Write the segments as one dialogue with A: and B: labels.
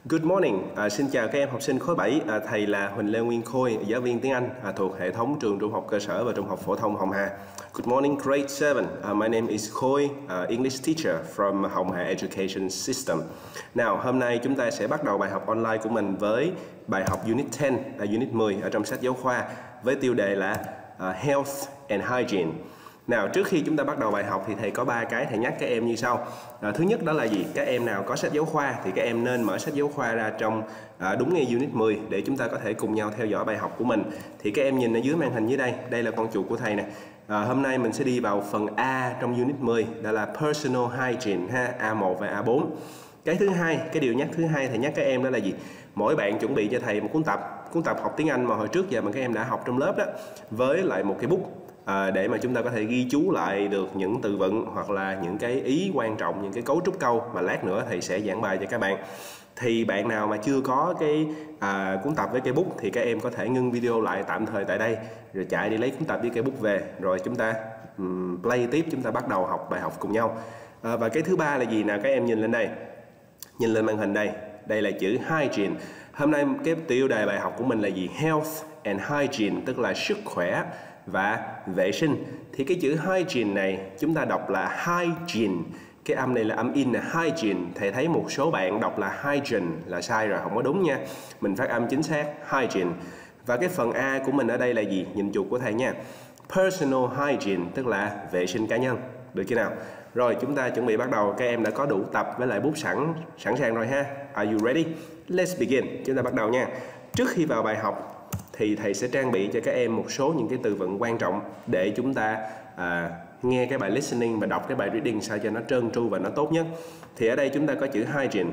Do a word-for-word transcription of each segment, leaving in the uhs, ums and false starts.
A: Good morning, à, xin chào các em học sinh khối bảy, à, thầy là Huỳnh Lê Nguyên Khôi, giáo viên tiếng Anh à, thuộc hệ thống trường trung học cơ sở và trung học phổ thông Hồng Hà. Good morning, grade seven. Uh, my name is Khôi, uh, English teacher from Hồng Hà Education System. Nào, hôm nay chúng ta sẽ bắt đầu bài học online của mình với bài học Unit ten, uh, Unit mười ở trong sách giáo khoa với tiêu đề là uh, Health and Hygiene. Nào, trước khi chúng ta bắt đầu bài học thì thầy có ba cái thầy nhắc các em như sau. À, thứ nhất đó là gì? Các em nào có sách giáo khoa thì các em nên mở sách giáo khoa ra trong à, đúng ngay Unit mười để chúng ta có thể cùng nhau theo dõi bài học của mình. Thì các em nhìn ở dưới màn hình dưới đây, đây là con chuột của thầy nè. À, hôm nay mình sẽ đi vào phần A trong Unit mười, đó là Personal Hygiene ha, A một và A bốn. Cái thứ hai, cái điều nhắc thứ hai thầy nhắc các em đó là gì? Mỗi bạn chuẩn bị cho thầy một cuốn tập, cuốn tập học tiếng Anh mà hồi trước giờ mà các em đã học trong lớp đó, với lại một cái bút. À, để mà chúng ta có thể ghi chú lại được những từ vựng hoặc là những cái ý quan trọng, những cái cấu trúc câu mà lát nữa thầy sẽ giảng bài cho các bạn. Thì bạn nào mà chưa có cái à, cuốn tập với cây bút thì các em có thể ngưng video lại tạm thời tại đây, rồi chạy đi lấy cuốn tập với cây bút về, rồi chúng ta um, play tiếp, chúng ta bắt đầu học bài học cùng nhau. À, và cái thứ ba là gì nào? Các em nhìn lên đây, nhìn lên màn hình đây, đây là chữ Hygiene. Hôm nay cái tiêu đề bài học của mình là gì? Health and Hygiene, tức là sức khỏe và vệ sinh. Thì cái chữ hygiene này chúng ta đọc là hygiene, cái âm này là âm in là hygiene. Thầy thấy một số bạn đọc là hygiene là sai rồi, không có đúng nha. Mình phát âm chính xác hygiene. Và cái phần A của mình ở đây là gì? Nhìn chuột của thầy nha. Personal hygiene, tức là vệ sinh cá nhân. Được chưa nào? Rồi chúng ta chuẩn bị bắt đầu. Các em đã có đủ tập với lại bút sẵn sẵn sàng rồi ha. Are you ready? Let's begin. Chúng ta bắt đầu nha. Trước khi vào bài học thì thầy sẽ trang bị cho các em một số những cái từ vựng quan trọng để chúng ta à, nghe cái bài listening và đọc cái bài reading sao cho nó trơn tru và nó tốt nhất. Thì ở đây chúng ta có chữ hygiene.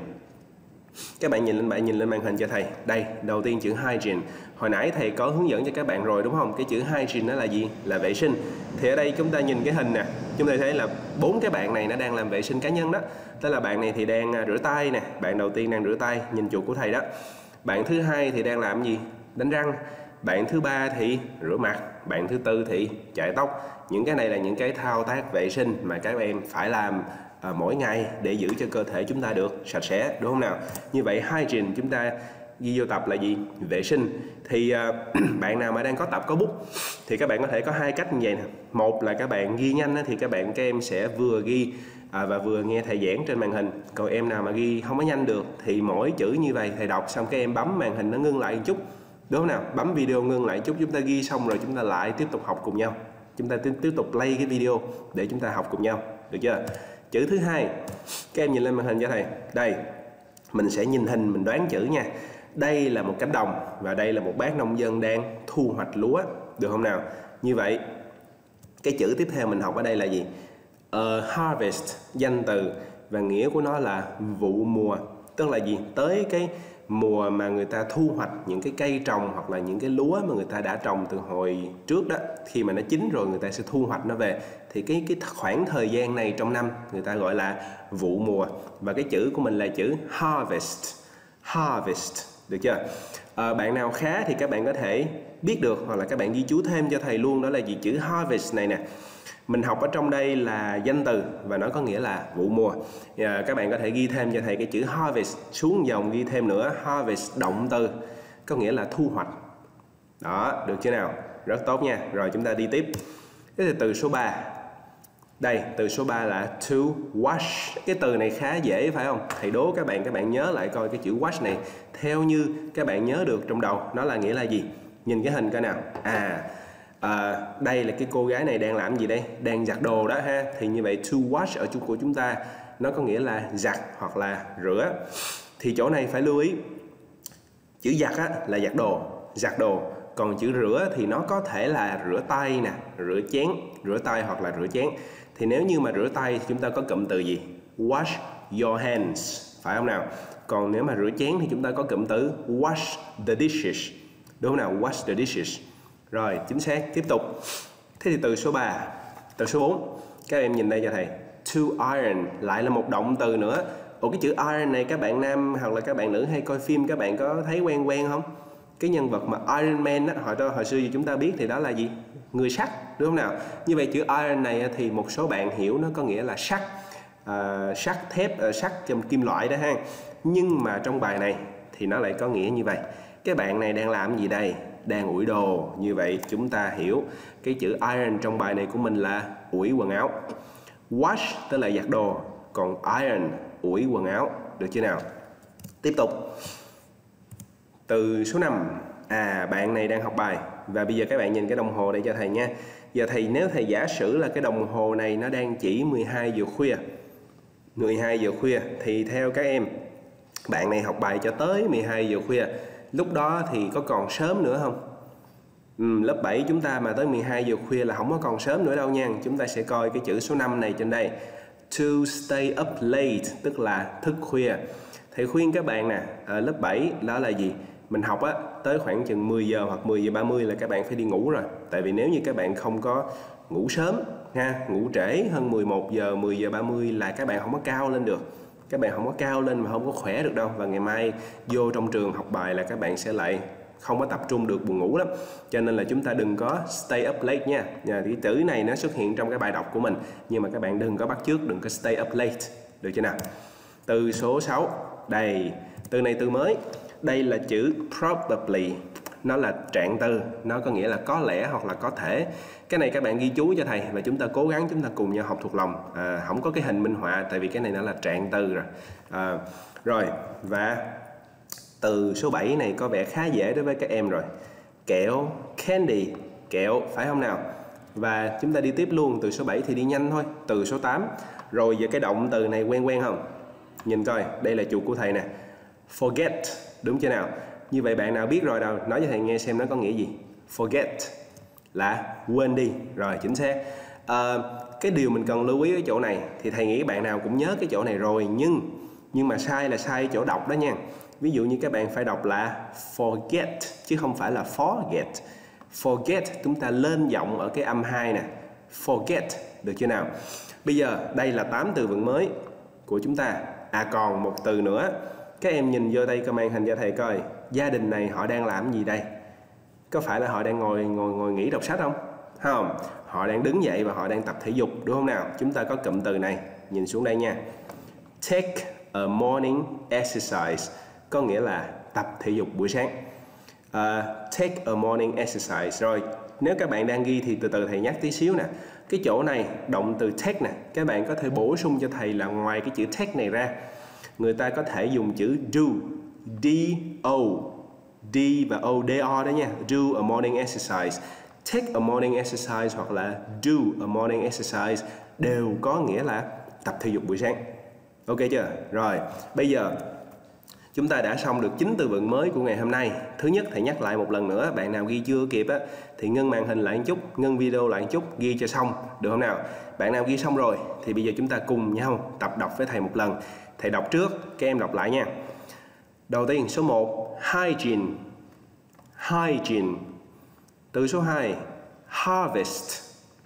A: Các bạn nhìn lên bạn nhìn lên màn hình cho thầy. Đây, đầu tiên chữ hygiene. Hồi nãy thầy có hướng dẫn cho các bạn rồi đúng không? Cái chữ hygiene đó là gì? Là vệ sinh. Thì ở đây chúng ta nhìn cái hình nè, chúng ta thấy là bốn cái bạn này nó đang làm vệ sinh cá nhân đó. Tức là bạn này thì đang rửa tay nè, bạn đầu tiên đang rửa tay, nhìn chuột của thầy đó. Bạn thứ hai thì đang làm gì? Đánh răng. Bạn thứ ba thì rửa mặt. Bạn thứ tư thì chải tóc. Những cái này là những cái thao tác vệ sinh mà các em phải làm à, mỗi ngày để giữ cho cơ thể chúng ta được sạch sẽ, đúng không nào? Như vậy hygiene chúng ta ghi vô tập là gì? Vệ sinh. Thì à, bạn nào mà đang có tập có bút thì các bạn có thể có hai cách như vậy nè. Một là các bạn ghi nhanh thì các bạn các em sẽ vừa ghi à, và vừa nghe thầy giảng trên màn hình. Còn em nào mà ghi không có nhanh được thì mỗi chữ như vậy thầy đọc xong các em bấm màn hình nó ngưng lại một chút, đúng không nào? Bấm video ngưng lại chút, chúng ta ghi xong rồi chúng ta lại tiếp tục học cùng nhau. Chúng ta tiếp tục play cái video để chúng ta học cùng nhau, được chưa? Chữ thứ hai, các em nhìn lên màn hình cho thầy. Đây, mình sẽ nhìn hình mình đoán chữ nha. Đây là một cánh đồng và đây là một bác nông dân đang thu hoạch lúa, được không nào? Như vậy, cái chữ tiếp theo mình học ở đây là gì? Uh, harvest, danh từ và nghĩa của nó là vụ mùa. Tức là gì? Tới cái mùa mà người ta thu hoạch những cái cây trồng hoặc là những cái lúa mà người ta đã trồng từ hồi trước đó, khi mà nó chín rồi người ta sẽ thu hoạch nó về. Thì cái cái khoảng thời gian này trong năm người ta gọi là vụ mùa. Và cái chữ của mình là chữ harvest. Harvest, được chưa? À, bạn nào khá thì các bạn có thể biết được hoặc là các bạn ghi chú thêm cho thầy luôn, đó là gì? Chữ harvest này nè. Mình học ở trong đây là danh từ và nó có nghĩa là vụ mùa. À, các bạn có thể ghi thêm cho thầy cái chữ harvest xuống dòng, ghi thêm nữa harvest động từ có nghĩa là thu hoạch. Đó, được chưa nào? Rất tốt nha. Rồi chúng ta đi tiếp. Cái từ số ba. Đây, từ số ba là to wash. Cái từ này khá dễ phải không? Thầy đố các bạn các bạn nhớ lại coi cái chữ wash này theo như các bạn nhớ được trong đầu nó là nghĩa là gì? Nhìn cái hình coi nào. À À, đây là cái cô gái này đang làm gì đây? Đang giặt đồ đó ha. Thì như vậy to wash ở chỗ của chúng ta nó có nghĩa là giặt hoặc là rửa. Thì chỗ này phải lưu ý, chữ giặt á, là giặt đồ, giặt đồ. Còn chữ rửa thì nó có thể là rửa tay nè, rửa chén, rửa tay hoặc là rửa chén. Thì nếu như mà rửa tay thì chúng ta có cụm từ gì? Wash your hands, phải không nào? Còn nếu mà rửa chén thì chúng ta có cụm từ wash the dishes, đúng không nào? Wash the dishes. Rồi, chính xác, tiếp tục. Thế thì từ số ba, từ số bốn, các em nhìn đây cho thầy. To iron, lại là một động từ nữa. Ủa cái chữ iron này các bạn nam hoặc là các bạn nữ hay coi phim các bạn có thấy quen quen không? Cái nhân vật mà Iron Man á, hồi, hồi xưa gì chúng ta biết thì đó là gì? Người sắt, đúng không nào? Như vậy chữ iron này thì một số bạn hiểu nó có nghĩa là sắt, uh, sắt thép, uh, sắt trong kim loại đó ha. Nhưng mà trong bài này thì nó lại có nghĩa như vậy. Cái bạn này đang làm gì đây? Đang ủi đồ. Như vậy chúng ta hiểu cái chữ iron trong bài này của mình là ủi quần áo. Wash tức là giặt đồ, còn iron ủi quần áo. Được chưa nào? Tiếp tục. Từ số năm. À, bạn này đang học bài. Và bây giờ các bạn nhìn cái đồng hồ đây cho thầy nha. Giờ thầy nếu thầy giả sử là cái đồng hồ này nó đang chỉ mười hai giờ khuya. mười hai giờ khuya thì theo các em, bạn này học bài cho tới mười hai giờ khuya. Lúc đó thì có còn sớm nữa không? Ừ, lớp bảy chúng ta mà tới mười hai giờ khuya là không có còn sớm nữa đâu nha. Chúng ta sẽ coi cái chữ số năm này trên đây. To stay up late tức là thức khuya. Thầy khuyên các bạn nè, ở lớp bảy đó là gì? Mình học á, tới khoảng chừng mười giờ hoặc mười giờ ba mươi là các bạn phải đi ngủ rồi. Tại vì nếu như các bạn không có ngủ sớm ha, ngủ trễ hơn mười một giờ, mười giờ ba mươi là các bạn không có cao lên được. Các bạn không có cao lên mà không có khỏe được đâu. Và ngày mai vô trong trường học bài là các bạn sẽ lại không có tập trung được, buồn ngủ lắm. Cho nên là chúng ta đừng có stay up late nha. Cái chữ này nó xuất hiện trong cái bài đọc của mình, nhưng mà các bạn đừng có bắt chước, đừng có stay up late. Được chưa nào? Từ số sáu. Đây, từ này từ mới. Đây là chữ probably. Nó là trạng từ, nó có nghĩa là có lẽ hoặc là có thể. Cái này các bạn ghi chú cho thầy và chúng ta cố gắng chúng ta cùng nhau học thuộc lòng. À, không có cái hình minh họa tại vì cái này nó là trạng từ rồi. À, rồi, và từ số bảy này có vẻ khá dễ đối với các em rồi. Kẹo, candy, kẹo, phải không nào? Và chúng ta đi tiếp luôn, từ số bảy thì đi nhanh thôi. Từ số tám. Rồi giờ cái động từ này quen quen không? Nhìn coi, đây là chuột của thầy nè. Forget, đúng chưa nào? Như vậy bạn nào biết rồi đâu, nói cho thầy nghe xem nó có nghĩa gì. Forget là quên đi. Rồi, chính xác. À, cái điều mình cần lưu ý ở chỗ này thì thầy nghĩ bạn nào cũng nhớ cái chỗ này rồi, nhưng nhưng mà sai là sai chỗ đọc đó nha. Ví dụ như các bạn phải đọc là forget chứ không phải là forget. Forget chúng ta lên giọng ở cái âm hai nè. Forget, được chưa nào? Bây giờ đây là tám từ vựng mới của chúng ta. À, còn một từ nữa. Các em nhìn vô đây comment hình cho thầy coi. Gia đình này họ đang làm gì đây? Có phải là họ đang ngồi ngồi ngồi nghỉ đọc sách không? Không. Họ đang đứng dậy và họ đang tập thể dục, đúng không nào? Chúng ta có cụm từ này. Nhìn xuống đây nha. Take a morning exercise có nghĩa là tập thể dục buổi sáng. Uh, take a morning exercise. Rồi, nếu các bạn đang ghi thì từ từ thầy nhắc tí xíu nè. Cái chỗ này, động từ take nè, các bạn có thể bổ sung cho thầy là ngoài cái chữ take này ra, người ta có thể dùng chữ do, D-O, D và O, D-O đó nha. Do a morning exercise, take a morning exercise hoặc là do a morning exercise đều có nghĩa là tập thể dục buổi sáng. Ok chưa? Rồi, bây giờ chúng ta đã xong được chín từ vựng mới của ngày hôm nay. Thứ nhất, thầy nhắc lại một lần nữa, bạn nào ghi chưa kịp á thì ngưng màn hình lại một chút, ngưng video lại một chút, ghi cho xong, được không nào? Bạn nào ghi xong rồi thì bây giờ chúng ta cùng nhau tập đọc với thầy một lần. Thầy đọc trước, các em đọc lại nha. Đầu tiên, số một, hygiene. Hygiene. Từ số hai, harvest.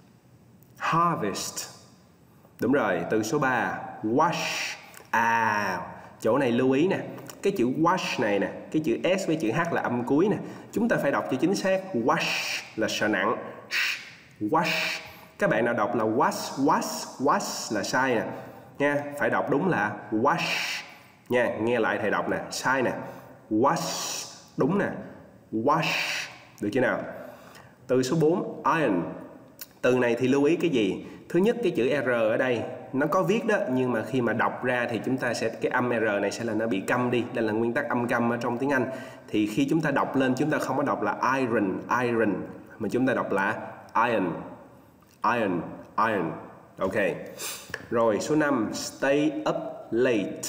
A: Harvest. Đúng rồi, từ số ba, wash. À, chỗ này lưu ý nè. Cái chữ wash này nè, cái chữ S với chữ H là âm cuối nè. Chúng ta phải đọc cho chính xác. Wash là sợ nặng. Wash. Các bạn nào đọc là wash, wash, wash là sai nè. Nha, phải đọc đúng là wash. Nha, nghe lại thầy đọc nè, sai nè. Wash, đúng nè. Wash, được chưa nào? Từ số bốn, iron. Từ này thì lưu ý cái gì? Thứ nhất, cái chữ R ở đây nó có viết đó, nhưng mà khi mà đọc ra thì chúng ta sẽ, cái âm R này sẽ là nó bị câm đi. Đây là nguyên tắc âm câm ở trong tiếng Anh. Thì khi chúng ta đọc lên, chúng ta không có đọc là iron, iron, mà chúng ta đọc là iron, iron, iron. Ok. Rồi, số năm, stay up late.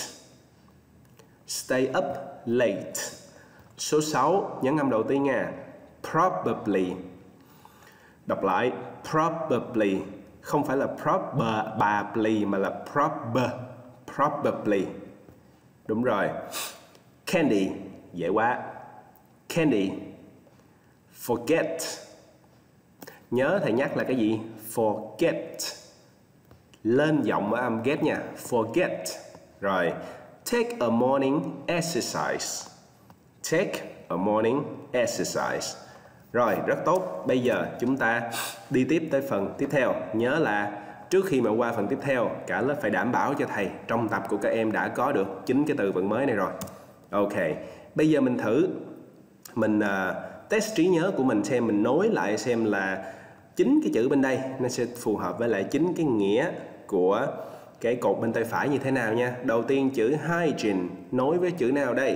A: Stay up late. Số sáu, nhấn âm đầu tiên nha. Probably. Đọc lại, probably. Không phải là probably mà là prob, probably. Đúng rồi. Candy, dễ quá. Candy. Forget. Nhớ thầy nhắc là cái gì? Forget. Lên giọng ở âm get nha. Forget. Rồi. Take a morning exercise. Take a morning exercise. Rồi, rất tốt. Bây giờ chúng ta đi tiếp tới phần tiếp theo. Nhớ là trước khi mà qua phần tiếp theo, cả lớp phải đảm bảo cho thầy trong tập của các em đã có được chín cái từ vựng mới này rồi. Ok, bây giờ mình thử mình uh, test trí nhớ của mình xem, mình nối lại xem là chính cái chữ bên đây nó sẽ phù hợp với lại chính cái nghĩa của cái cột bên tay phải như thế nào nha. Đầu tiên chữ hygiene nối với chữ nào đây?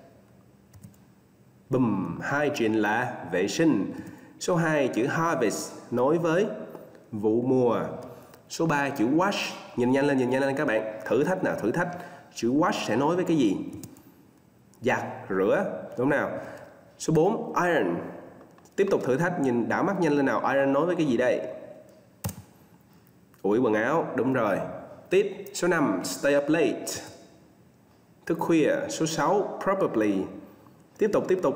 A: Bùm, hygiene là vệ sinh. Số hai chữ harvest nối với vụ mùa. Số ba chữ wash, nhìn nhanh lên nhìn nhanh lên các bạn, thử thách nào thử thách. Chữ wash sẽ nối với cái gì? Giặt, rửa, đúng nào? Số bốn iron. Tiếp tục thử thách, nhìn đảo mắt nhanh lên nào, iron nối với cái gì đây? Ủi quần áo, đúng rồi. Tiếp, số năm stay up late, thức khuya. Số sáu probably. Tiếp tục tiếp tục.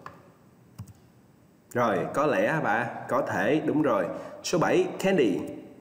A: Rồi, có lẽ bà, có thể, đúng rồi. Số bảy candy,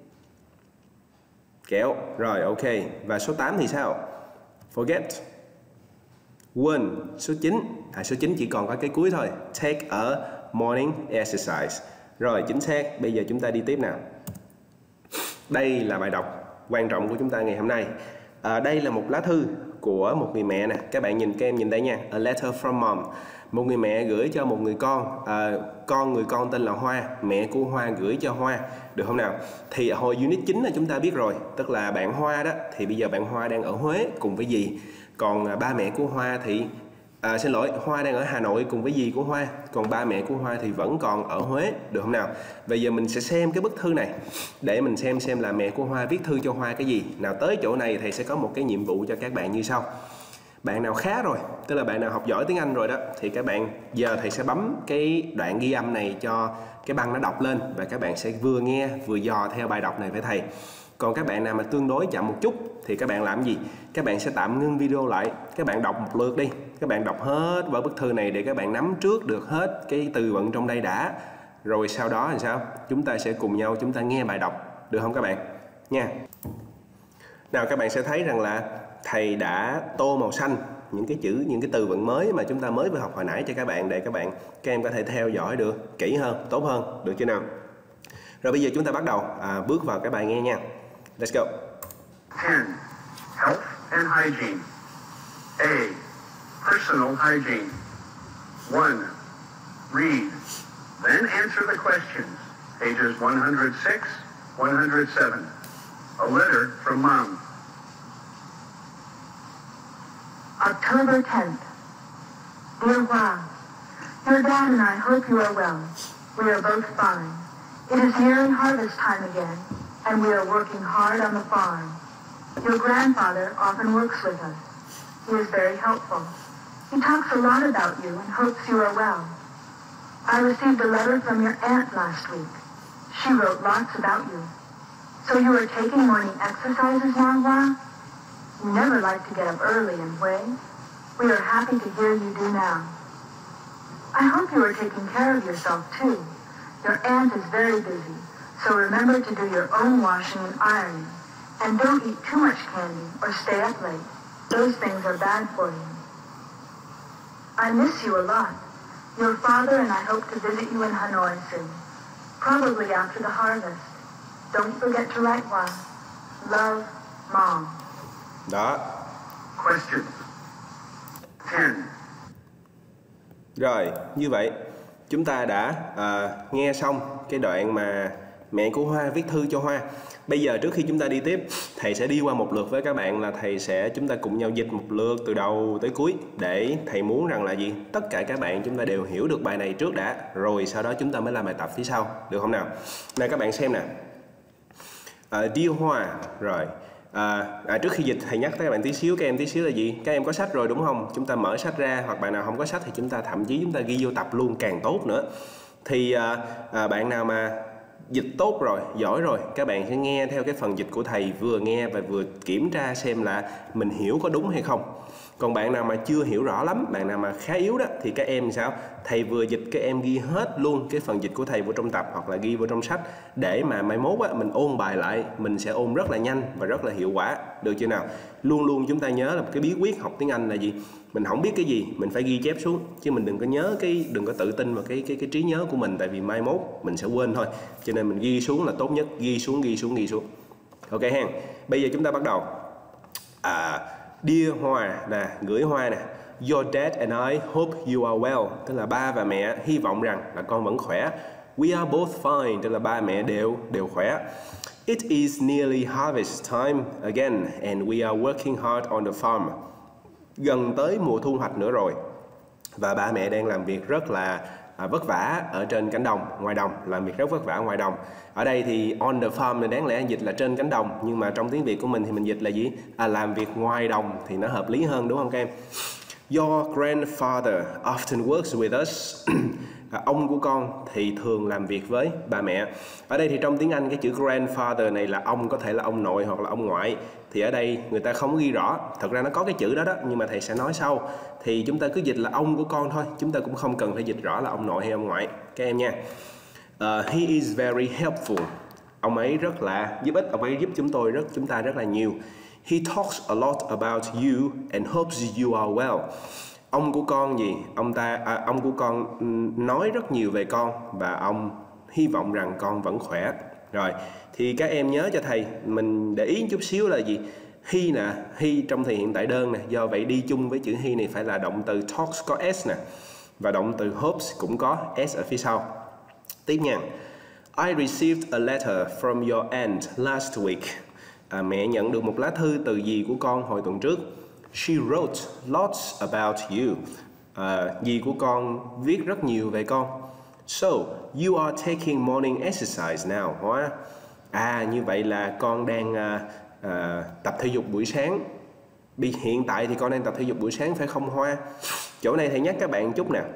A: kẹo. Rồi, ok. Và số tám thì sao? Forget, quên. Số chín, à số chín chỉ còn có cái cuối thôi. Take a morning exercise. Rồi, chính xác. Bây giờ chúng ta đi tiếp nào. Đây là bài đọc quan trọng của chúng ta ngày hôm nay. À, đây là một lá thư của một người mẹ nè. Các bạn nhìn, các em nhìn đây nha. A letter from mom. Một người mẹ gửi cho một người con. À, con người con tên là Hoa. Mẹ của Hoa gửi cho Hoa. Được không nào? Thì hồi unit chín là chúng ta biết rồi. Tức là bạn Hoa đó. Thì bây giờ bạn Hoa đang ở Huế cùng với dì. Còn à, ba mẹ của Hoa thì... À, xin lỗi, Hoa đang ở Hà Nội cùng với dì của Hoa. Còn ba mẹ của Hoa thì vẫn còn ở Huế. Được không nào? Bây giờ mình sẽ xem cái bức thư này để mình xem xem là mẹ của Hoa viết thư cho Hoa cái gì. Nào tới chỗ này thầy sẽ có một cái nhiệm vụ cho các bạn như sau. Bạn nào khá rồi, tức là bạn nào học giỏi tiếng Anh rồi đó, thì các bạn giờ thầy sẽ bấm cái đoạn ghi âm này cho cái băng nó đọc lên. Và các bạn sẽ vừa nghe vừa dò theo bài đọc này với thầy. Còn các bạn nào mà tương đối chậm một chút thì các bạn làm gì? Các bạn sẽ tạm ngưng video lại. Các bạn đọc một lượt đi. Các bạn đọc hết vào bức thư này để các bạn nắm trước được hết cái từ vựng trong đây đã. Rồi sau đó thì sao? Chúng ta sẽ cùng nhau chúng ta nghe bài đọc. Được không các bạn? Nha. Nào các bạn sẽ thấy rằng là thầy đã tô màu xanh những cái chữ, những cái từ vựng mới mà chúng ta mới vừa học hồi nãy cho các bạn, để các bạn, các em có thể theo dõi được kỹ hơn, tốt hơn. Được chưa nào? Rồi bây giờ chúng ta bắt đầu à, bước vào cái bài nghe nha. Let's go.
B: ten. Health and hygiene. A. Personal hygiene. one. Read. Then answer the questions. Pages one hundred six, one hundred seven. A letter from Mom.
C: October tenth. Dear Hoa, your dad and I hope you are well. We are both fine. It is nearing harvest time again, and we are working hard on the farm. Your grandfather often works with us. He is very helpful. He talks a lot about you and hopes you are well. I received a letter from your aunt last week. She wrote lots about you. So you are taking morning exercises now, Hoa? You never like to get up early and play. We are happy to hear you do now. I hope you are taking care of yourself, too. Your aunt is very busy, so remember to do your own washing and ironing. And don't eat too much candy or stay up late. Those things are bad for you. I miss you a lot. Your father and I hope to visit you in Hanoi soon, probably after the harvest. Don't forget to write one. Love, Mom.
A: Đó.
B: Question. ten.
A: Rồi, như vậy chúng ta đã à, nghe xong cái đoạn mà mẹ của Hoa viết thư cho Hoa. Bây giờ trước khi chúng ta đi tiếp, thầy sẽ đi qua một lượt với các bạn, là thầy sẽ chúng ta cùng nhau dịch một lượt từ đầu tới cuối, để thầy muốn rằng là gì? Tất cả các bạn chúng ta đều hiểu được bài này trước đã, rồi sau đó chúng ta mới làm bài tập phía sau, được không nào? Nào các bạn xem nè. À, Dear Hoa, rồi. À, à, trước khi dịch thầy nhắc các bạn tí xíu, các em tí xíu là gì? Các em có sách rồi đúng không? Chúng ta mở sách ra, hoặc bạn nào không có sách thì chúng ta thậm chí chúng ta ghi vô tập luôn càng tốt nữa. Thì à, à, bạn nào mà dịch tốt rồi, giỏi rồi, các bạn sẽ nghe theo cái phần dịch của thầy, vừa nghe và vừa kiểm tra xem là mình hiểu có đúng hay không. Còn bạn nào mà chưa hiểu rõ lắm, bạn nào mà khá yếu đó, thì các em sao? Thầy vừa dịch các em ghi hết luôn cái phần dịch của thầy vô trong tập, hoặc là ghi vô trong sách, để mà mai mốt á, mình ôn bài lại, mình sẽ ôn rất là nhanh và rất là hiệu quả. Được chưa nào? Luôn luôn chúng ta nhớ là cái bí quyết học tiếng Anh là gì? Mình không biết cái gì, mình phải ghi chép xuống, chứ mình đừng có nhớ cái, đừng có tự tin vào cái cái cái trí nhớ của mình, tại vì mai mốt mình sẽ quên thôi. Cho nên mình ghi xuống là tốt nhất, ghi xuống, ghi xuống, ghi xuống. Ok hen. Bây giờ chúng ta bắt đầu. À, Dear Hoa nè, gửi Hoa nè. Your dad and I hope you are well. Tức là ba và mẹ hy vọng rằng là con vẫn khỏe. We are both fine. Tức là ba mẹ đều đều khỏe. It is nearly harvest time again and we are working hard on the farm. Gần tới mùa thu hoạch nữa rồi. Và ba mẹ đang làm việc rất là à, vất vả ở trên cánh đồng, ngoài đồng, làm việc rất vất vả ngoài đồng. Ở đây thì on the farm này đáng lẽ dịch là trên cánh đồng, nhưng mà trong tiếng Việt của mình thì mình dịch là gì? À, làm việc ngoài đồng thì nó hợp lý hơn đúng không các em? Your grandfather often works with us. À, ông của con thì thường làm việc với ba mẹ. Ở đây thì trong tiếng Anh cái chữ grandfather này là ông, có thể là ông nội hoặc là ông ngoại. Thì ở đây người ta không ghi rõ. Thật ra nó có cái chữ đó đó, nhưng mà thầy sẽ nói sau. Thì chúng ta cứ dịch là ông của con thôi. Chúng ta cũng không cần phải dịch rõ là ông nội hay ông ngoại các em nha. uh, He is very helpful. Ông ấy rất là giúp ích. Ông ấy giúp chúng tôi rất chúng ta rất là nhiều. He talks a lot about you and hopes you are well. Ông của con gì? Ông ta à, ông của con nói rất nhiều về con và ông hy vọng rằng con vẫn khỏe. Rồi, thì các em nhớ cho thầy, mình để ý chút xíu là gì? He nè, he trong thì hiện tại đơn nè, do vậy đi chung với chữ he này phải là động từ talks có s nè, và động từ hopes cũng có s ở phía sau. Tiếp nha. I received a letter from your aunt last week. À, mẹ nhận được một lá thư từ dì của con hồi tuần trước. She wrote lots about you. À, dì của con viết rất nhiều về con. So, you are taking morning exercise now, Hoa. À, như vậy là con đang à, à, tập thể dục buổi sáng. Vì hiện tại thì con đang tập thể dục buổi sáng phải không Hoa? Chỗ này thầy nhắc các bạn chút nè.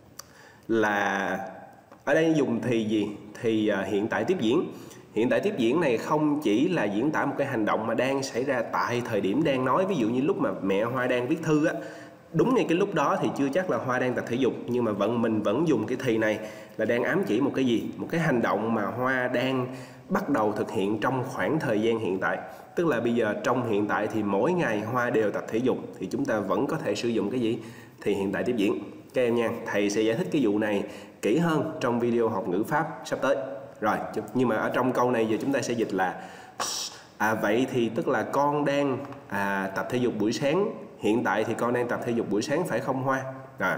A: Là ở đây dùng thì gì? Thì à, hiện tại tiếp diễn. Hiện tại tiếp diễn này không chỉ là diễn tả một cái hành động mà đang xảy ra tại thời điểm đang nói. Ví dụ như lúc mà mẹ Hoa đang viết thư á, đúng ngay cái lúc đó thì chưa chắc là Hoa đang tập thể dục, nhưng mà vẫn mình vẫn dùng cái thì này là đang ám chỉ một cái gì? Một cái hành động mà Hoa đang bắt đầu thực hiện trong khoảng thời gian hiện tại. Tức là bây giờ trong hiện tại thì mỗi ngày Hoa đều tập thể dục, thì chúng ta vẫn có thể sử dụng cái gì? Thì hiện tại tiếp diễn. Các em nha, thầy sẽ giải thích cái vụ này kỹ hơn trong video học ngữ pháp sắp tới. Rồi, nhưng mà ở trong câu này giờ chúng ta sẽ dịch là à vậy thì tức là con đang à, tập thể dục buổi sáng. Hiện tại thì con đang tập thể dục buổi sáng phải không Hoa? Rồi.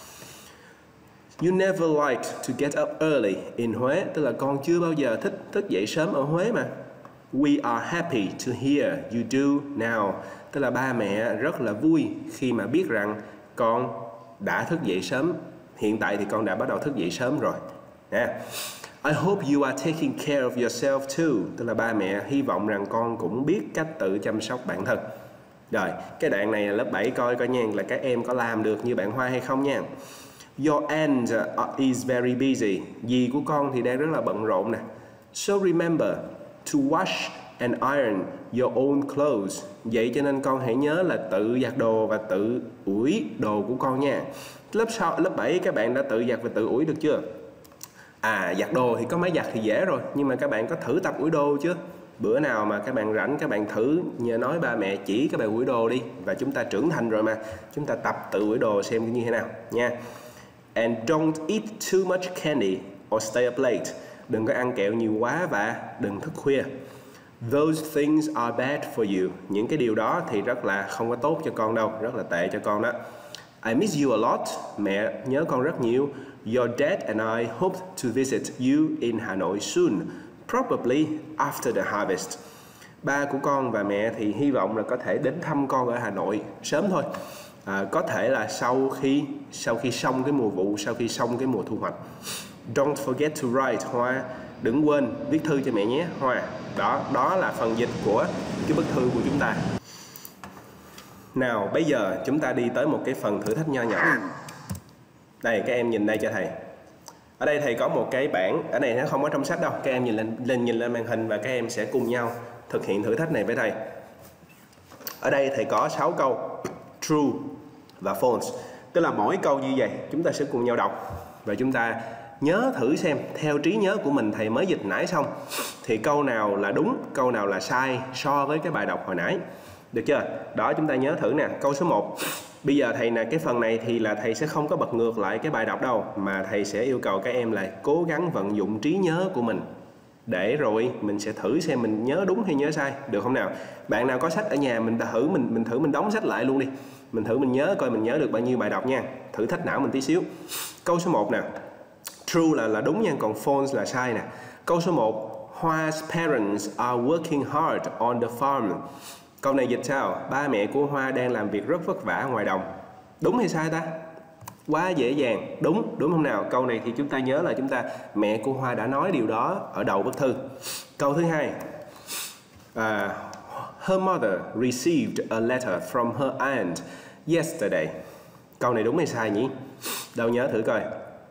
A: You never liked to get up early in Huế. Tức là con chưa bao giờ thích thức dậy sớm ở Huế mà. We are happy to hear you do now. Tức là ba mẹ rất là vui khi mà biết rằng con đã thức dậy sớm. Hiện tại thì con đã bắt đầu thức dậy sớm rồi. Nè. I hope you are taking care of yourself too. Tức là ba mẹ hy vọng rằng con cũng biết cách tự chăm sóc bản thân. Rồi, cái đoạn này là lớp bảy coi coi nha, là các em có làm được như bạn Hoa hay không nha. Your aunt is very busy. Dì của con thì đang rất là bận rộn nè. So remember to wash and iron your own clothes. Vậy cho nên con hãy nhớ là tự giặt đồ và tự ủi đồ của con nha. Lớp sau, lớp bảy các bạn đã tự giặt và tự ủi được chưa? À, giặt đồ thì có máy giặt thì dễ rồi, nhưng mà các bạn có thử tập ủi đồ chưa? Bữa nào mà các bạn rảnh các bạn thử nhờ nói ba mẹ chỉ các bạn ủi đồ đi. Và chúng ta trưởng thành rồi mà, chúng ta tập tự ủi đồ xem như thế nào nha. And don't eat too much candy or stay up late. Đừng có ăn kẹo nhiều quá và đừng thức khuya. Those things are bad for you. Những cái điều đó thì rất là không có tốt cho con đâu, rất là tệ cho con đó. I miss you a lot. Mẹ nhớ con rất nhiều. Your dad and I hope to visit you in Hanoi soon, probably after the harvest. Ba của con và mẹ thì hy vọng là có thể đến thăm con ở Hà Nội sớm thôi. À, có thể là sau khi sau khi xong cái mùa vụ, sau khi xong cái mùa thu hoạch. Don't forget to write, Hoa. Đừng quên viết thư cho mẹ nhé, Hoa. Đó, đó là phần dịch của cái bức thư của chúng ta. Nào, bây giờ chúng ta đi tới một cái phần thử thách nho nhỏ. Đây, các em nhìn đây cho thầy. Ở đây thầy có một cái bảng, ở đây nó không có trong sách đâu. Các em nhìn lên, lên nhìn lên màn hình và các em sẽ cùng nhau thực hiện thử thách này với thầy. Ở đây thầy có sáu câu true và false. Tức là mỗi câu như vậy chúng ta sẽ cùng nhau đọc và chúng ta nhớ thử xem theo trí nhớ của mình thầy mới dịch nãy xong thì câu nào là đúng, câu nào là sai so với cái bài đọc hồi nãy. Được chưa? Đó, chúng ta nhớ thử nè. Câu số một. Bây giờ thầy nè, cái phần này thì là thầy sẽ không có bật ngược lại cái bài đọc đâu, mà thầy sẽ yêu cầu các em là cố gắng vận dụng trí nhớ của mình. để rồi mình sẽ thử xem mình nhớ đúng hay nhớ sai, được không nào? Bạn nào có sách ở nhà mình thử mình mình thử mình đóng sách lại luôn đi. Mình thử mình nhớ coi mình nhớ được bao nhiêu bài đọc nha. Thử thách não mình tí xíu. Câu số một nè. True là là đúng nha, còn false là sai nè. Câu số một, Hoa's parents are working hard on the farm. Câu này dịch sao? Ba mẹ của Hoa đang làm việc rất vất vả ngoài đồng. Đúng hay sai ta? Quá dễ dàng. Đúng, đúng không nào? Câu này thì chúng ta nhớ là chúng ta mẹ của Hoa đã nói điều đó ở đầu bức thư. Câu thứ hai, uh, her mother received a letter from her aunt yesterday. Câu này đúng hay sai nhỉ? Đâu nhớ thử coi.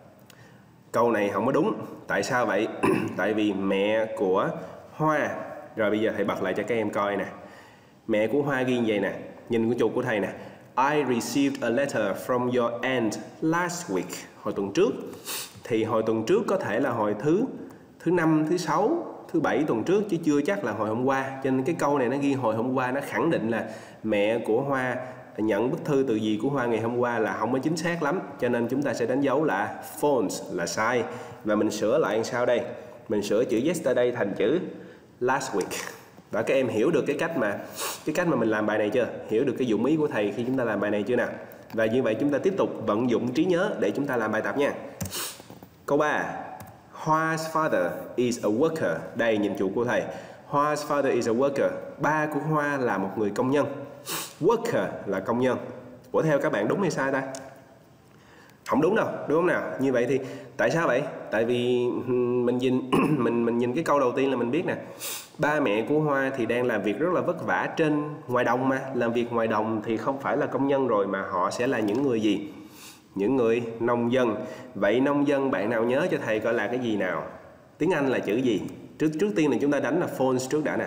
A: Câu này không có đúng. Tại sao vậy? Tại vì mẹ của Hoa, rồi bây giờ thầy bật lại cho các em coi nè. Mẹ của Hoa ghi như vậy nè, nhìn cái chuột của thầy nè. I received a letter from your aunt last week. Hồi tuần trước. Thì hồi tuần trước có thể là hồi thứ thứ năm, thứ sáu, thứ bảy tuần trước, chứ chưa chắc là hồi hôm qua. Cho nên cái câu này nó ghi hồi hôm qua, nó khẳng định là mẹ của Hoa nhận bức thư từ dì của Hoa ngày hôm qua là không có chính xác lắm. Cho nên chúng ta sẽ đánh dấu là false, là sai. Và mình sửa lại làm sao đây? Mình sửa chữ yesterday thành chữ last week. Và các em hiểu được cái cách mà cái cách mà mình làm bài này chưa? Hiểu được cái dụng ý của thầy khi chúng ta làm bài này chưa nào? Và như vậy chúng ta tiếp tục vận dụng trí nhớ để chúng ta làm bài tập nha. Câu ba. Hoa's father is a worker. Đây nhìn chuột của thầy. Hoa's father is a worker. Ba của Hoa là một người công nhân. Worker là công nhân. Ủa theo các bạn đúng hay sai ta? Không đúng đâu, đúng không nào? Như vậy thì tại sao vậy? Tại vì mình nhìn mình mình nhìn cái câu đầu tiên là mình biết nè. Ba mẹ của Hoa thì đang làm việc rất là vất vả trên ngoài đồng mà. Làm việc ngoài đồng thì không phải là công nhân rồi, mà họ sẽ là những người gì? Những người nông dân. Vậy nông dân bạn nào nhớ cho thầy coi là cái gì nào? Tiếng Anh là chữ gì? Trước trước tiên là chúng ta đánh là false trước đã nè.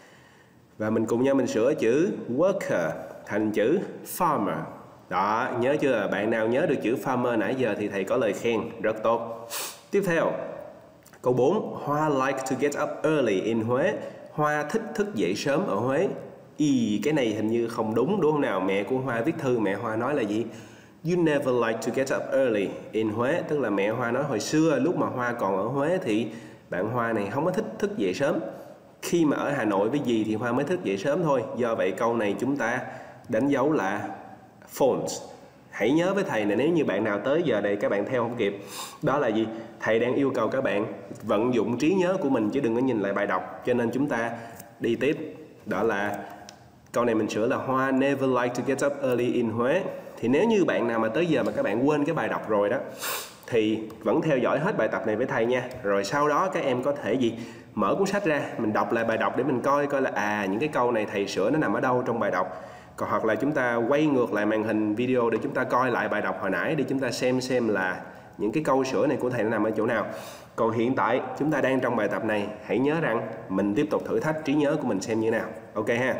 A: Và mình cùng nhau mình sửa chữ worker thành chữ farmer. Đó, nhớ chưa? Bạn nào nhớ được chữ farmer nãy giờ thì thầy có lời khen, rất tốt. Tiếp theo, câu bốn. Hoa like to get up early in Huế. Hoa thích thức dậy sớm ở Huế. Ý, cái này hình như không đúng, đúng không nào? Mẹ của Hoa viết thư, mẹ Hoa nói là gì? You never like to get up early in Huế. Tức là mẹ Hoa nói hồi xưa lúc mà Hoa còn ở Huế thì bạn Hoa này không có thích thức dậy sớm. Khi mà ở Hà Nội với dì thì Hoa mới thức dậy sớm thôi. Do vậy câu này chúng ta đánh dấu là false. Hãy nhớ với thầy là nếu như bạn nào tới giờ đây các bạn theo không kịp, đó là gì? Thầy đang yêu cầu các bạn vận dụng trí nhớ của mình chứ đừng có nhìn lại bài đọc. Cho nên chúng ta đi tiếp. Đó là câu này mình sửa là Hoa never like to get up early in Huế. Thì nếu như bạn nào mà tới giờ mà các bạn quên cái bài đọc rồi đó, thì vẫn theo dõi hết bài tập này với thầy nha. Rồi sau đó các em có thể gì? Mở cuốn sách ra, mình đọc lại bài đọc để mình coi coi là à những cái câu này thầy sửa nó nằm ở đâu trong bài đọc. Còn hoặc là chúng ta quay ngược lại màn hình video để chúng ta coi lại bài đọc hồi nãy để chúng ta xem xem là những cái câu sửa này của thầy nó nằm ở chỗ nào. Còn hiện tại chúng ta đang trong bài tập này, hãy nhớ rằng mình tiếp tục thử thách trí nhớ của mình xem như thế nào. Ok ha.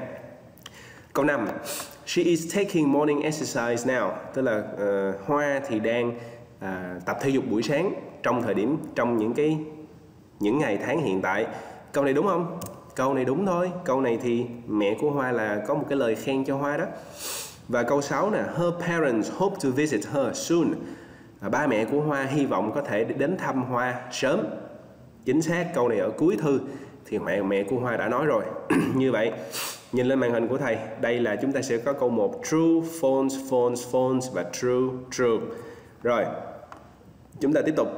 A: Câu năm. She is taking morning exercise now. Tức là uh, Hoa thì đang uh, tập thể dục buổi sáng trong thời điểm trong những cái những ngày tháng hiện tại. Câu này đúng không? Câu này đúng thôi. Câu này thì mẹ của Hoa là có một cái lời khen cho Hoa đó. Và câu sáu nè, her parents hope to visit her soon. À, ba mẹ của Hoa hy vọng có thể đến thăm Hoa sớm. Chính xác, câu này ở cuối thư thì mẹ mẹ của Hoa đã nói rồi. Như vậy, nhìn lên màn hình của thầy, đây là chúng ta sẽ có câu một true, false, false, false và true, true. Rồi, chúng ta tiếp tục.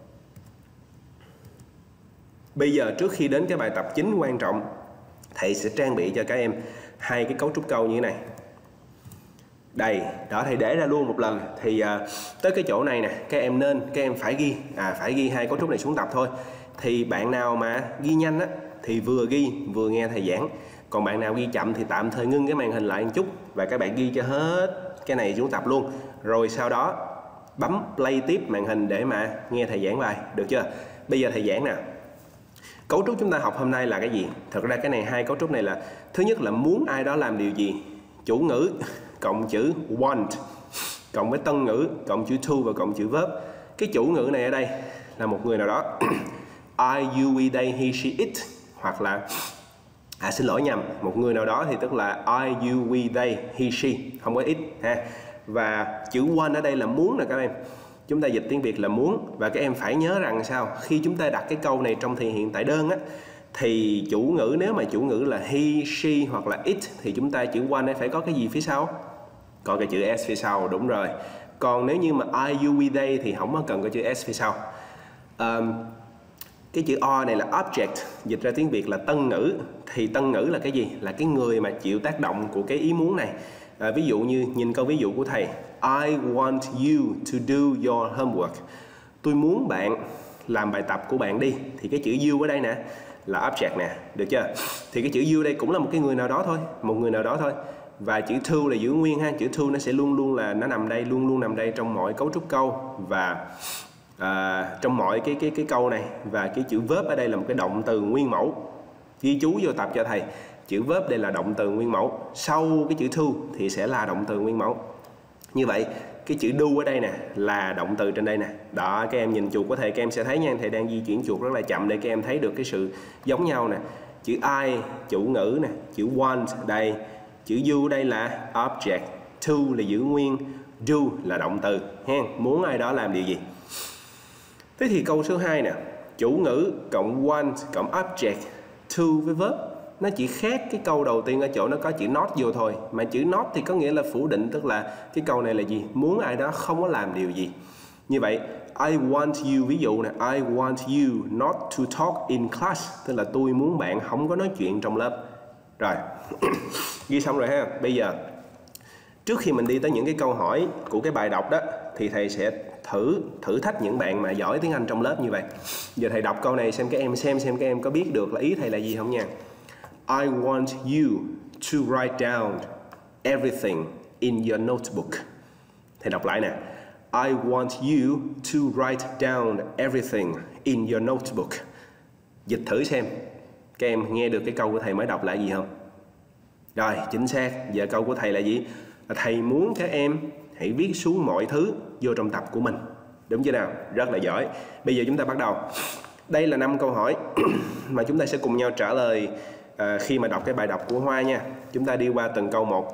A: Bây giờ trước khi đến cái bài tập chính quan trọng, thầy sẽ trang bị cho các em hai cái cấu trúc câu như thế này. Đây, đó thầy để ra luôn một lần. Thì uh, tới cái chỗ này nè, các em nên, các em phải ghi, à phải ghi hai cấu trúc này xuống tập thôi. Thì bạn nào mà ghi nhanh á, thì vừa ghi vừa nghe thầy giảng. Còn bạn nào ghi chậm thì tạm thời ngưng cái màn hình lại một chút và các bạn ghi cho hết cái này xuống tập luôn. Rồi sau đó bấm play tiếp màn hình để mà nghe thầy giảng bài, được chưa? Bây giờ thầy giảng nè. Cấu trúc chúng ta học hôm nay là cái gì? Thật ra cái này hai cấu trúc này là thứ nhất là muốn ai đó làm điều gì, chủ ngữ cộng chữ want cộng với tân ngữ cộng chữ to và cộng chữ verb. Cái chủ ngữ này ở đây là một người nào đó. I, you, we, they, he, she, it. Hoặc là à xin lỗi nhầm, một người nào đó thì tức là I, you, we, they, he, she, không có it ha. Và chữ want ở đây là muốn nè các em. chúng ta dịch tiếng Việt là muốn. Và các em phải nhớ rằng sao? Khi chúng ta đặt cái câu này trong thì hiện tại đơn á, thì chủ ngữ, nếu mà chủ ngữ là he, she hoặc là it, thì chúng ta chữ one phải có cái gì phía sau? Có cái chữ s phía sau, đúng rồi. Còn nếu như mà I, you, we, they thì không có cần có chữ s phía sau. um, Cái chữ o này là object, dịch ra tiếng Việt là tân ngữ. Thì tân ngữ là cái gì? Là cái người mà chịu tác động của cái ý muốn này. à, Ví dụ như nhìn câu ví dụ của thầy, I want you to do your homework. Tôi muốn bạn làm bài tập của bạn đi. Thì cái chữ you ở đây nè là object nè, được chưa? Thì cái chữ you đây cũng là một cái người nào đó thôi, một người nào đó thôi. Và chữ to là giữ nguyên ha, chữ to nó sẽ luôn luôn là nó nằm đây, luôn luôn nằm đây trong mọi cấu trúc câu và à, trong mọi cái cái cái câu này. Và cái chữ verb ở đây là một cái động từ nguyên mẫu. Ghi chú vô tập cho thầy, chữ verb đây là động từ nguyên mẫu, sau cái chữ to thì sẽ là động từ nguyên mẫu. Như vậy cái chữ do ở đây nè là động từ trên đây nè. Đó, các em nhìn chuột của thầy, các em sẽ thấy nha, thầy đang di chuyển chuột rất là chậm để các em thấy được cái sự giống nhau nè. Chữ I chủ ngữ nè, chữ want đây, chữ you đây là object, to là giữ nguyên, do là động từ ha, muốn ai đó làm điều gì. Thế thì câu số hai nè, chủ ngữ cộng want cộng object to với verb, nó chỉ khác cái câu đầu tiên ở chỗ nó có chữ not vô thôi. Mà chữ not thì có nghĩa là phủ định, tức là cái câu này là gì? Muốn ai đó không có làm điều gì. Như vậy I want you, ví dụ nè, I want you not to talk in class, tức là tôi muốn bạn không có nói chuyện trong lớp. Rồi, ghi xong rồi ha. Bây giờ trước khi mình đi tới những cái câu hỏi của cái bài đọc đó, thì thầy sẽ thử thử thách những bạn mà giỏi tiếng Anh trong lớp như vậy. Giờ thầy đọc câu này xem các em xem xem các em có biết được là ý thầy là gì không nha. I want you to write down everything in your notebook. Thầy đọc lại nè. I want you to write down everything in your notebook. Dịch thử xem các em nghe được cái câu của thầy mới đọc là gì không? Rồi, chính xác. Giờ câu của thầy là gì? Thầy muốn các em hãy viết xuống mọi thứ vô trong tập của mình. Đúng chưa nào? Rất là giỏi. Bây giờ chúng ta bắt đầu. Đây là năm câu hỏi mà chúng ta sẽ cùng nhau trả lời à, khi mà đọc cái bài đọc của Hoa nha. Chúng ta đi qua từng câu một.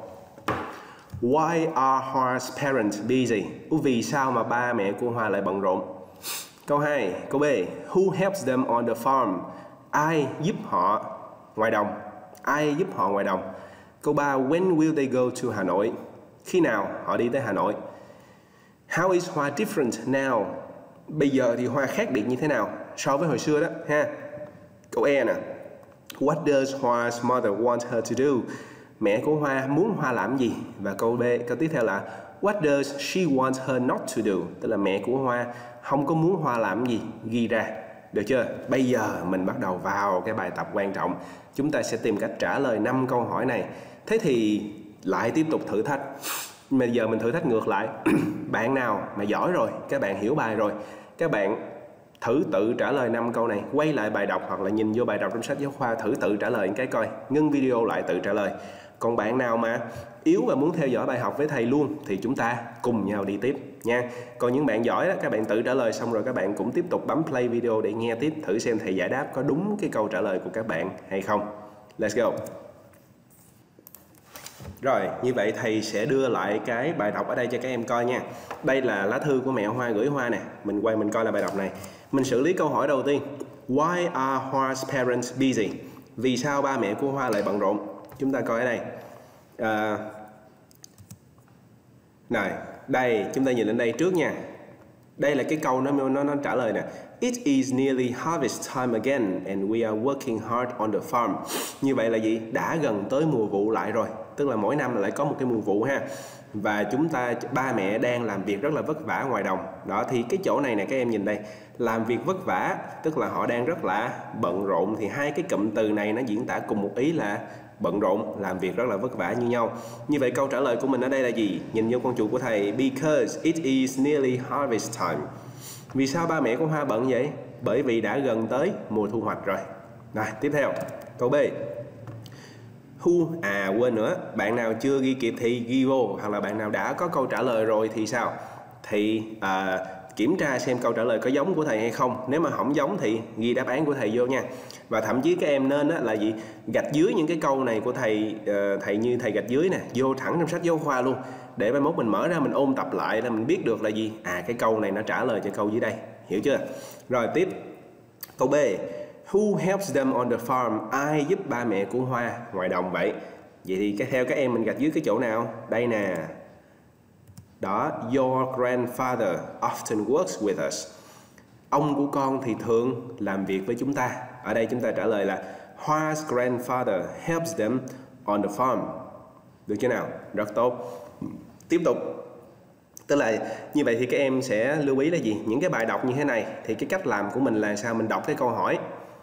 A: Why are Hoa's parents busy? Vì sao mà ba mẹ của Hoa lại bận rộn? Câu hai. Câu B. Who helps them on the farm? Ai giúp họ ngoài đồng? Ai giúp họ ngoài đồng? Câu ba. When will they go to Hà Nội? Khi nào họ đi tới Hà Nội? How is Hoa different now? Bây giờ thì Hoa khác biệt như thế nào so với hồi xưa đó ha. Câu E nè. What does Hoa's mother want her to do? Mẹ của Hoa muốn Hoa làm gì? Và câu B, câu tiếp theo là What does she want her not to do? Tức là mẹ của Hoa không có muốn Hoa làm gì, ghi ra. Được chưa? Bây giờ mình bắt đầu vào cái bài tập quan trọng. Chúng ta sẽ tìm cách trả lời năm câu hỏi này. Thế thì lại tiếp tục thử thách. Bây giờ mình thử thách ngược lại. Bạn nào mà giỏi rồi, các bạn hiểu bài rồi, các bạn thử tự trả lời năm câu này, quay lại bài đọc hoặc là nhìn vô bài đọc trong sách giáo khoa, thử tự trả lời cái coi, ngưng video lại tự trả lời. Còn bạn nào mà yếu và muốn theo dõi bài học với thầy luôn thì chúng ta cùng nhau đi tiếp nha. Còn những bạn giỏi đó, các bạn tự trả lời xong rồi các bạn cũng tiếp tục bấm play video để nghe tiếp, thử xem thầy giải đáp có đúng cái câu trả lời của các bạn hay không. Let's go. Rồi, như vậy thầy sẽ đưa lại cái bài đọc ở đây cho các em coi nha. Đây là lá thư của mẹ Hoa gửi Hoa nè. Mình quay mình coi là bài đọc này. Mình xử lý câu hỏi đầu tiên. Why are Hoa's parents busy? Vì sao ba mẹ của Hoa lại bận rộn? Chúng ta coi ở đây. À, này, đây, chúng ta nhìn lên đây trước nha. Đây là cái câu nó nó nó trả lời nè. It is nearly harvest time again and we are working hard on the farm. Như vậy là gì? Đã gần tới mùa vụ lại rồi. Tức là mỗi năm lại có một cái mùa vụ ha. Và chúng ta, ba mẹ đang làm việc rất là vất vả ngoài đồng. Đó, thì cái chỗ này nè các em nhìn đây. Làm việc vất vả, tức là họ đang rất là bận rộn. Thì hai cái cụm từ này nó diễn tả cùng một ý là bận rộn, làm việc rất là vất vả như nhau. Như vậy câu trả lời của mình ở đây là gì? Nhìn vô con chuột của thầy. Because it is nearly harvest time. Vì sao ba mẹ của Hoa bận vậy? Bởi vì đã gần tới mùa thu hoạch rồi. Rồi, tiếp theo. Câu B. Who, à quên nữa, bạn nào chưa ghi kịp thì ghi vô, hoặc là bạn nào đã có câu trả lời rồi thì sao? Thì à, kiểm tra xem câu trả lời có giống của thầy hay không. Nếu mà không giống thì ghi đáp án của thầy vô nha. Và thậm chí các em nên á, là gì? Gạch dưới những cái câu này của thầy, uh, thầy như thầy gạch dưới nè, vô thẳng trong sách giáo khoa luôn. để mai mốt mình mở ra mình ôn tập lại là mình biết được là gì. À, cái câu này nó trả lời cho câu dưới đây, hiểu chưa? Rồi tiếp câu B, who helps them on the farm? Ai giúp ba mẹ của Hoa ngoài đồng vậy? Vậy thì cái theo các em mình gạch dưới cái chỗ nào? Đây nè. Đó, your grandfather often works with us. Ông của con thì thường làm việc với chúng ta. Ở đây chúng ta trả lời là Hoa's grandfather helps them on the farm. Được chưa nào? Rất tốt. Tiếp tục. Tức là như vậy thì các em sẽ lưu ý là gì? Những cái bài đọc như thế này thì cái cách làm của mình là sao? Mình đọc cái câu hỏi,